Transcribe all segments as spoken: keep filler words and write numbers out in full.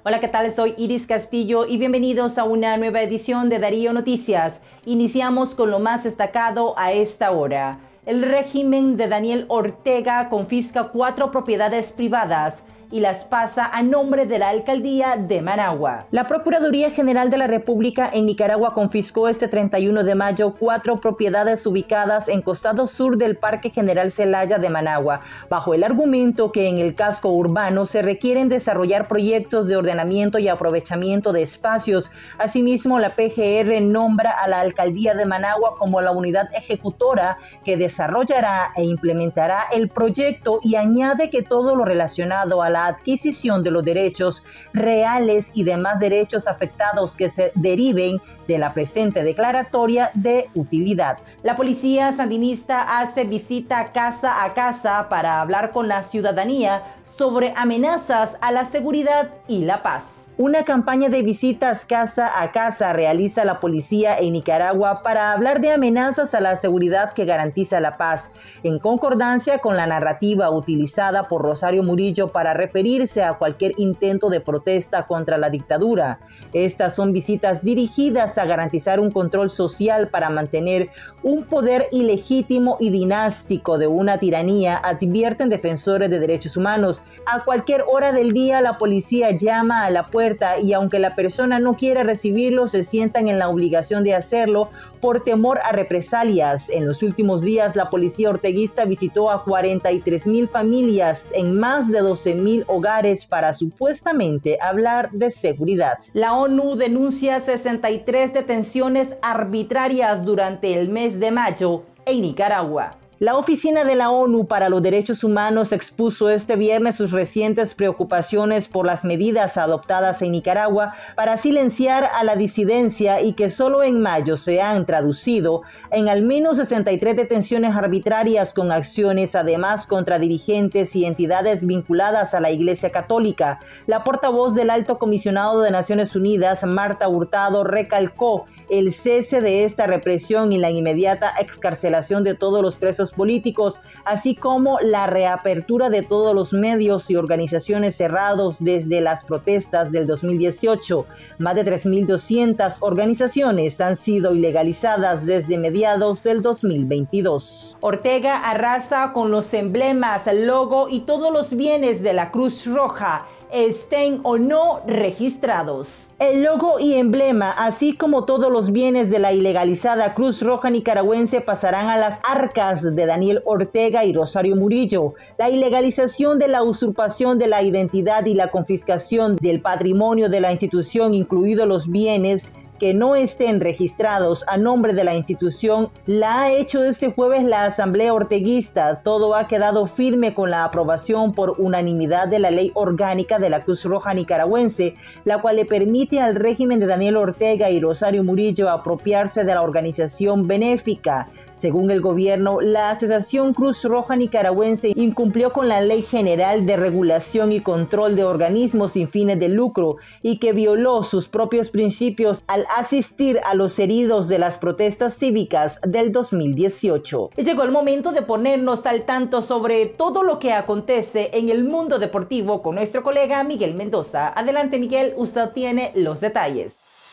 Hola, ¿qué tal? Soy Iris Castillo y bienvenidos a una nueva edición de Darío Noticias. Iniciamos con lo más destacado a esta hora. El régimen de Daniel Ortega confisca cuatro propiedades privadas y las pasa a nombre de la alcaldía de Managua. La Procuraduría General de la República en Nicaragua confiscó este treinta y uno de mayo cuatro propiedades ubicadas en costado sur del Parque General Celaya de Managua, bajo el argumento que en el casco urbano se requieren desarrollar proyectos de ordenamiento y aprovechamiento de espacios. Asimismo, la P G R nombra a la alcaldía de Managua como la unidad ejecutora que desarrollará e implementará el proyecto y añade que todo lo relacionado a la adquisición de los derechos reales y demás derechos afectados que se deriven de la presente declaratoria de utilidad. La policía sandinista hace visita casa a casa para hablar con la ciudadanía sobre amenazas a la seguridad y la paz. Una campaña de visitas casa a casa realiza la policía en Nicaragua para hablar de amenazas a la seguridad que garantiza la paz, en concordancia con la narrativa utilizada por Rosario Murillo para referirse a cualquier intento de protesta contra la dictadura. Estas son visitas dirigidas a garantizar un control social para mantener un poder ilegítimo y dinástico de una tiranía, advierten defensores de derechos humanos. A cualquier hora del día la policía llama a la puerta y aunque la persona no quiera recibirlo, se sientan en la obligación de hacerlo por temor a represalias. En los últimos días, la policía orteguista visitó a cuarenta y tres mil familias en más de doce mil hogares para supuestamente hablar de seguridad. La ONU denuncia sesenta y tres detenciones arbitrarias durante el mes de mayo en Nicaragua. La Oficina de la ONU para los Derechos Humanos expuso este viernes sus recientes preocupaciones por las medidas adoptadas en Nicaragua para silenciar a la disidencia y que solo en mayo se han traducido en al menos sesenta y tres detenciones arbitrarias con acciones además contra dirigentes y entidades vinculadas a la Iglesia Católica. La portavoz del Alto Comisionado de Naciones Unidas, Marta Hurtado, recalcó el cese de esta represión y la inmediata excarcelación de todos los presos políticos, así como la reapertura de todos los medios y organizaciones cerrados desde las protestas del dos mil dieciocho. Más de tres mil doscientas organizaciones han sido ilegalizadas desde mediados del dos mil veintidós. Ortega arrasa con los emblemas, logo y todos los bienes de la Cruz Roja, estén o no registrados. El logo y emblema, así como todos los bienes de la ilegalizada Cruz Roja nicaragüense, pasarán a las arcas de Daniel Ortega y Rosario Murillo. La ilegalización de la usurpación de la identidad y la confiscación del patrimonio de la institución, incluidos los bienes que no estén registrados a nombre de la institución, la ha hecho este jueves la Asamblea Orteguista. Todo ha quedado firme con la aprobación por unanimidad de la Ley Orgánica de la Cruz Roja Nicaragüense, la cual le permite al régimen de Daniel Ortega y Rosario Murillo apropiarse de la organización benéfica. Según el gobierno, la Asociación Cruz Roja Nicaragüense incumplió con la Ley General de Regulación y Control de Organismos sin fines de lucro y que violó sus propios principios al asistir a los heridos de las protestas cívicas del dos mil dieciocho. Llegó el momento de ponernos al tanto sobre todo lo que acontece en el mundo deportivo con nuestro colega Miguel Mendoza. Adelante, Miguel, usted tiene los detalles.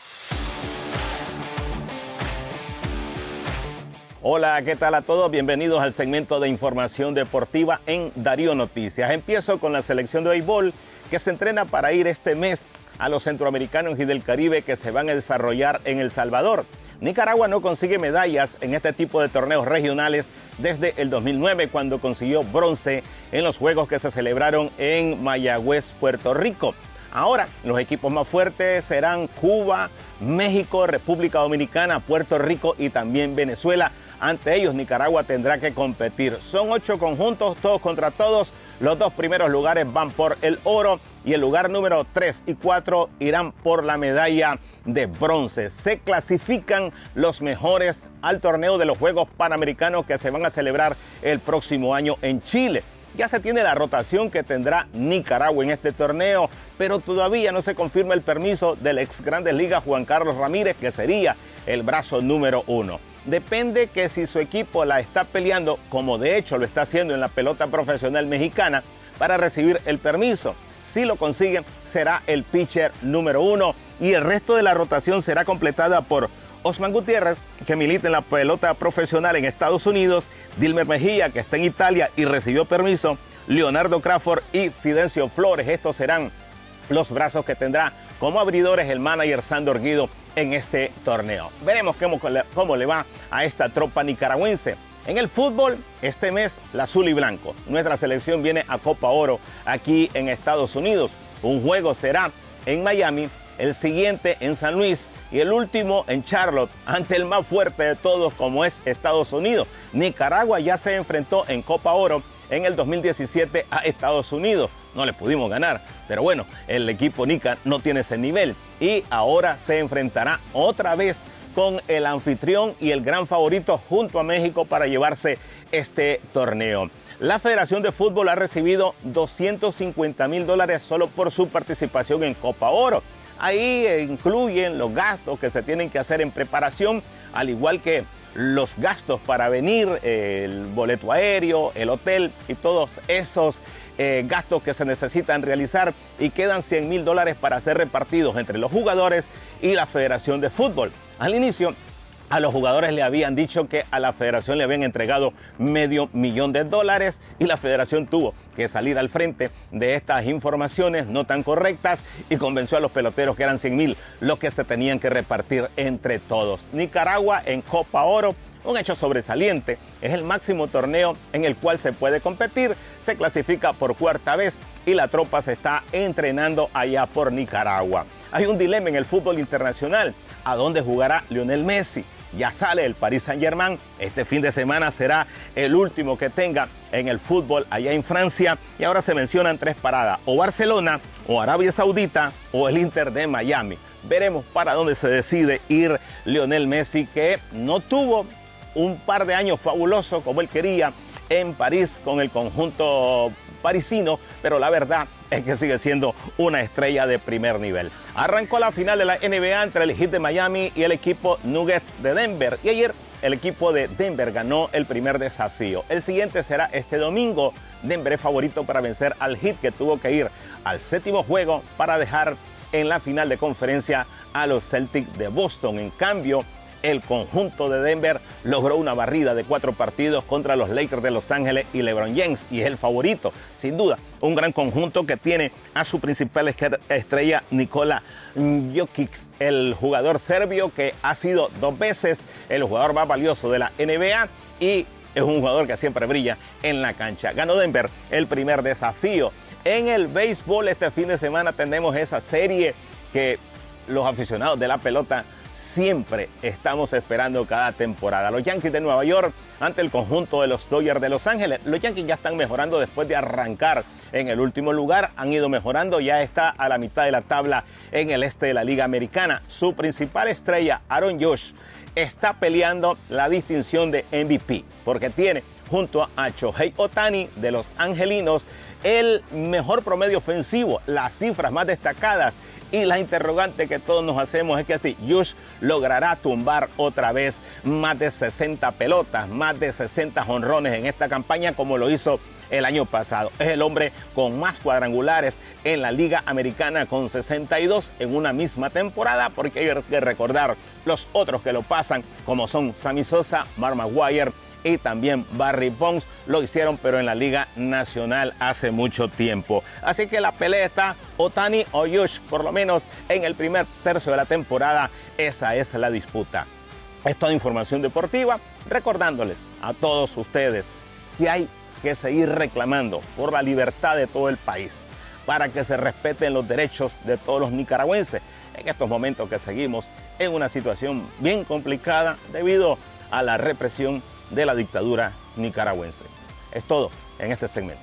Hola, ¿qué tal a todos? Bienvenidos al segmento de información deportiva en Darío Noticias. Empiezo con la selección de béisbol que se entrena para ir este mes a los centroamericanos y del Caribe que se van a desarrollar en El Salvador. Nicaragua no consigue medallas en este tipo de torneos regionales desde el dos mil nueve, cuando consiguió bronce en los Juegos que se celebraron en Mayagüez, Puerto Rico. Ahora, los equipos más fuertes serán Cuba, México, República Dominicana, Puerto Rico y también Venezuela. Ante ellos, Nicaragua tendrá que competir. Son ocho conjuntos, todos contra todos. Los dos primeros lugares van por el oro y el lugar número tres y cuatro irán por la medalla de bronce. Se clasifican los mejores al torneo de los Juegos Panamericanos que se van a celebrar el próximo año en Chile. Ya se tiene la rotación que tendrá Nicaragua en este torneo, pero todavía no se confirma el permiso del ex Grandes Ligas Juan Carlos Ramírez, que sería el brazo número uno. Depende que si su equipo la está peleando, como de hecho lo está haciendo en la pelota profesional mexicana, para recibir el permiso. Si lo consiguen, será el pitcher número uno y el resto de la rotación será completada por Osman Gutiérrez, que milita en la pelota profesional en Estados Unidos, Dilmer Mejía, que está en Italia y recibió permiso, Leonardo Crawford y Fidencio Flores. Estos serán los brazos que tendrá como abridores el manager Sandor Guido en este torneo. Veremos cómo, cómo le va a esta tropa nicaragüense. En el fútbol, este mes, la azul y blanco. Nuestra selección viene a Copa Oro aquí en Estados Unidos. Un juego será en Miami, el siguiente en San Luis y el último en Charlotte, ante el más fuerte de todos como es Estados Unidos. Nicaragua ya se enfrentó en Copa Oro en el dos mil diecisiete a Estados Unidos. No le pudimos ganar, pero bueno, el equipo Nica no tiene ese nivel y ahora se enfrentará otra vez con el anfitrión y el gran favorito junto a México para llevarse este torneo. La Federación de Fútbol ha recibido doscientos cincuenta mil dólares solo por su participación en Copa Oro. Ahí incluyen los gastos que se tienen que hacer en preparación, al igual que los gastos para venir, el boleto aéreo, el hotel y todos esos eh, gastos que se necesitan realizar, y quedan cien mil dólares para ser repartidos entre los jugadores y la Federación de Fútbol. Al inicio, a los jugadores le habían dicho que a la federación le habían entregado medio millón de dólares y la federación tuvo que salir al frente de estas informaciones no tan correctas y convenció a los peloteros que eran cien mil los que se tenían que repartir entre todos. Nicaragua en Copa Oro, un hecho sobresaliente, es el máximo torneo en el cual se puede competir, se clasifica por cuarta vez y la tropa se está entrenando allá por Nicaragua. Hay un dilema en el fútbol internacional, ¿a dónde jugará Lionel Messi? Ya sale el Paris Saint-Germain, este fin de semana será el último que tenga en el fútbol allá en Francia y ahora se mencionan tres paradas, o Barcelona, o Arabia Saudita, o el Inter de Miami. Veremos para dónde se decide ir Lionel Messi, que no tuvo un par de años fabulosos como él quería en París con el conjunto parisino, pero la verdad es que sigue siendo una estrella de primer nivel. Arrancó la final de la N B A entre el Heat de Miami y el equipo Nuggets de Denver y ayer el equipo de Denver ganó el primer desafío. El siguiente será este domingo. Denver es favorito para vencer al Heat, que tuvo que ir al séptimo juego para dejar en la final de conferencia a los Celtics de Boston. En cambio, el conjunto de Denver logró una barrida de cuatro partidos contra los Lakers de Los Ángeles y LeBron James y es el favorito, sin duda. Un gran conjunto que tiene a su principal estrella Nikola Jokic, el jugador serbio que ha sido dos veces el jugador más valioso de la N B A y es un jugador que siempre brilla en la cancha. Ganó Denver el primer desafío. En el béisbol este fin de semana tenemos esa serie que los aficionados de la pelota siempre estamos esperando cada temporada. Los Yankees de Nueva York ante el conjunto de los Dodgers de Los Ángeles. Los Yankees ya están mejorando después de arrancar en el último lugar. Han ido mejorando, ya está a la mitad de la tabla en el este de la Liga Americana. Su principal estrella, Aaron Judge, está peleando la distinción de M V P porque tiene junto a Shohei Ohtani de los angelinos el mejor promedio ofensivo, las cifras más destacadas. Y la interrogante que todos nos hacemos es que si Judge logrará tumbar otra vez más de sesenta pelotas, más de sesenta jonrones en esta campaña como lo hizo el año pasado. Es el hombre con más cuadrangulares en la Liga Americana con sesenta y dos en una misma temporada, porque hay que recordar los otros que lo pasan como son Sammy Sosa, Mark McGwire y también Barry Bonds, lo hicieron pero en la Liga Nacional hace mucho tiempo. Así que la pelea está Ohtani o Judge, por lo menos en el primer tercio de la temporada, esa es la disputa. Es toda información deportiva, recordándoles a todos ustedes que hay que seguir reclamando por la libertad de todo el país, para que se respeten los derechos de todos los nicaragüenses en estos momentos que seguimos en una situación bien complicada debido a la represión de la dictadura nicaragüense. Es todo en este segmento.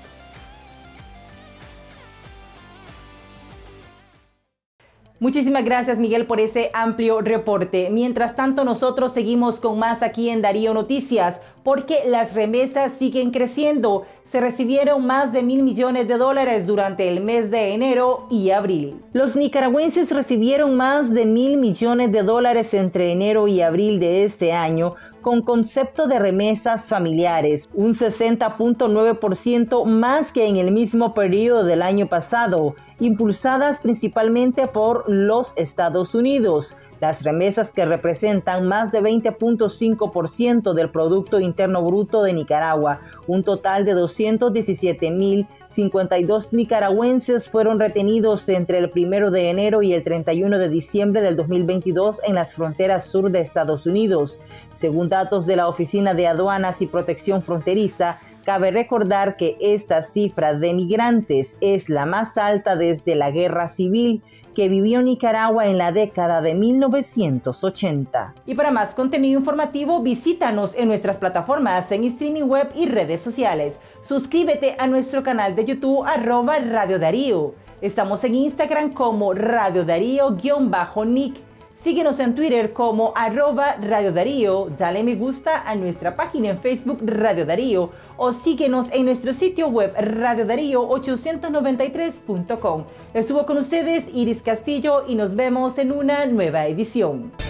Muchísimas gracias, Miguel, por ese amplio reporte. Mientras tanto, nosotros seguimos con más aquí en Darío Noticias, porque las remesas siguen creciendo. se recibieron más de mil millones de dólares durante el mes de enero y abril. Los nicaragüenses recibieron más de mil millones de dólares entre enero y abril de este año, con concepto de remesas familiares, un sesenta punto nueve por ciento más que en el mismo periodo del año pasado, impulsadas principalmente por los Estados Unidos. Las remesas, que representan más de veinte punto cinco por ciento del Producto Interno Bruto de Nicaragua, un total de doscientos diecisiete mil cincuenta y dos nicaragüenses fueron retenidos entre el primero de enero y el treinta y uno de diciembre del dos mil veintidós en las fronteras sur de Estados Unidos. Según datos de la Oficina de Aduanas y Protección Fronteriza, cabe recordar que esta cifra de migrantes es la más alta desde la Guerra Civil que vivió Nicaragua en la década de mil novecientos ochenta. Y para más contenido informativo, visítanos en nuestras plataformas en streaming web y redes sociales. Suscríbete a nuestro canal de YouTube, arroba Radio Darío. Estamos en Instagram como Radio Darío-Nick. Síguenos en Twitter como arroba Radio Darío, dale me gusta a nuestra página en Facebook Radio Darío o síguenos en nuestro sitio web radio darío ochocientos noventa y tres punto com. Estuvo con ustedes Iris Castillo y nos vemos en una nueva edición.